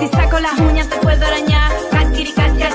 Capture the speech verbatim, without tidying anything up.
Si saco las uñas te puedo arañar. Casquiri, casca,